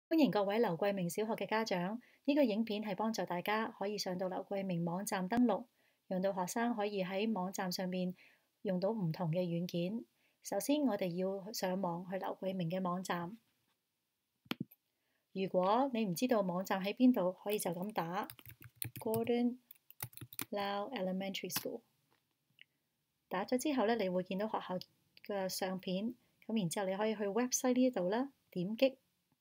歡迎各位劉桂明小學嘅家長，呢個影片係幫助大家可以上到劉桂明網站登錄，讓到學生可以喺網站上面用到唔同嘅軟件。首先，我哋要上網去劉桂明嘅網站。如果你唔知道網站喺邊度，可以就咁打 Gordon Lau Elementary School。打咗之後呢，你會見到學校嘅相片，咁然之後你可以去 website 呢度啦，點擊。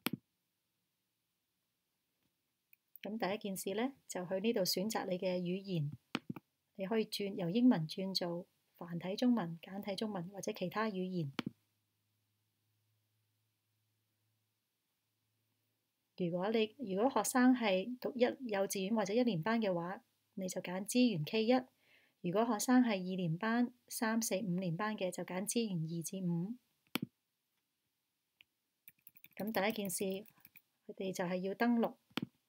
咁第一件事呢，就去呢度選擇你嘅語言，你可以由英文轉做繁體中文、簡體中文或者其他語言。如果學生係讀幼稚園或者1年班嘅話，你就揀資源 K1；如果學生係2年班、3、4、5年班嘅，就揀資源2至5。咁第一件事，佢哋就係要登錄。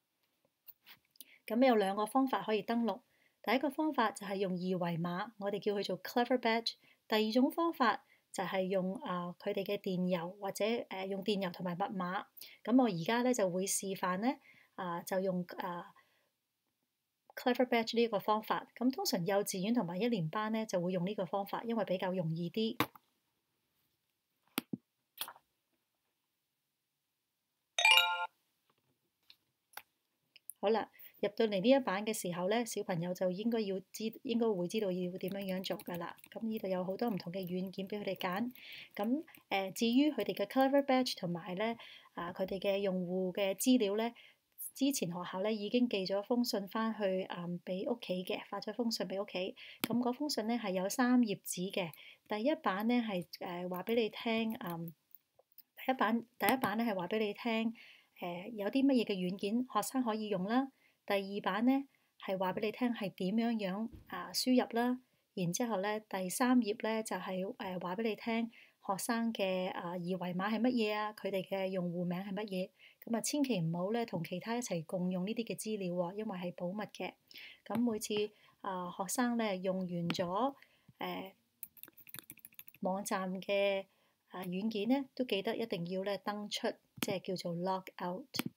咁有2個方法可以登錄。第一個方法就係用二維碼，我哋叫佢做 Clever Badge。第二種方法就係用佢哋嘅電郵或者用電郵同埋密碼。咁我而家咧就會示範咧就用Clever Badge 呢個方法。咁通常幼稚園同埋1年班咧就會用呢個方法，因為比較容易啲。好啦。入到嚟呢一版嘅時候咧，小朋友就應該會知道要點樣做㗎啦。咁呢度有好多唔同嘅軟件俾佢哋揀。咁至於佢哋嘅 Clever Badge 同埋咧佢哋嘅用戶嘅資料咧，之前學校咧已經寄咗封信翻去俾屋企嘅，發咗封信俾屋企。咁嗰封信咧係有3頁紙嘅。第一版咧係話俾你聽第一版咧係話俾你聽有啲乜嘢嘅軟件學生可以用啦。第二版呢係話俾你聽係點樣輸入啦，然之後咧第3頁咧就係話俾你聽學生嘅二維碼係乜嘢啊，佢哋嘅用戶名係乜嘢。咁千祈唔好咧同其他一齊共用呢啲嘅資料喎，因為係保密嘅。咁每次學生咧用完咗網站嘅軟件咧，都記得一定要咧登出，即係叫做 log out。